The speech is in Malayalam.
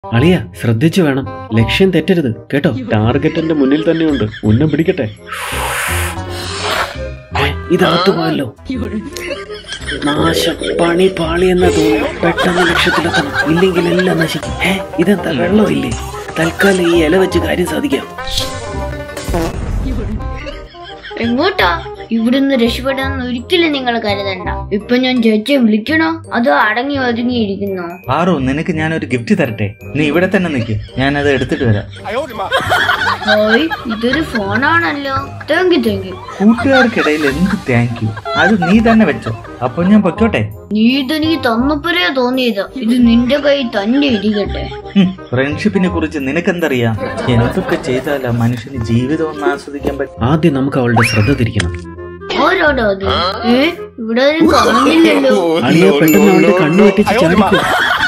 അളിയ ശ്രദ്ധിച്ചു വേണം, ലക്ഷ്യം തെറ്റരുത് കേട്ടോ. ടാർഗറ്റ് എന്റെ മുന്നിൽ തന്നെയുണ്ട്, ഉന്നം പിടിക്കട്ടെ. ഇതകത്തു പോയല്ലോ, നാശം, പണി പാളി എന്നാ തോന്നുന്നു. പെട്ടെന്ന് ലക്ഷ്യത്തിലെത്തണം, ഇല്ലെങ്കിൽ എല്ലാം നശിക്കും. ഇതെന്താ വെള്ളമില്ലേ? തൽക്കാലം ഈ ഇല വെച്ച് കാര്യം സാധിക്കാം. എങ്ങോട്ടാ? ഇവിടുന്ന് രക്ഷപ്പെടാന്ന് ഒരിക്കലും നിങ്ങൾ കരുതണ്ട. ഇപ്പൊ ഞാൻ ചേച്ചിയെ വിളിക്കണോ അതോ അടങ്ങി ഒതുങ്ങിയിരിക്കുന്നോ? ആറോ, നിനക്ക് ഞാനൊരു ഗിഫ്റ്റ് തരട്ടെ? നീ ഇവിടെ തന്നെ നിൽക്ക്, ഞാനത് എടുത്തിട്ട് വരാം. ഹായ്, ഇതൊരു ഫോണാണല്ലോ. Thank you. കൂട്ടുകാർക്കിടയിൽ എന്ത് താങ്ക് യു? അത് നീ തന്നെ വെച്ചോ, അപ്പൊ ഞാൻ പൊയ്ക്കോട്ടെ. നീ ഇതെനിക്ക് തന്നപ്പോഴേ തോന്നിയത്, ഇത് നിന്റെ കൈ തന്നെ ഇരിക്കട്ടെ. ഫ്രണ്ട്ഷിപ്പിനെ കുറിച്ച് നിനക്കെന്തറിയാം? എന്തൊക്കെ ചെയ്താലാ മനുഷ്യന് ജീവിതം ഒന്ന് ആസ്വദിക്കാൻ പറ്റും? ആദ്യം നമുക്ക് അവളുടെ ശ്രദ്ധ തിരിക്കണം. ഓരോടോ അത്? ഇവിടെ കാണുന്നില്ലല്ലോ. അളിയ പെട്ടെന്ന് അവളുടെ കണ്ണു വെട്ടിച്ച് ചാടിക്കും.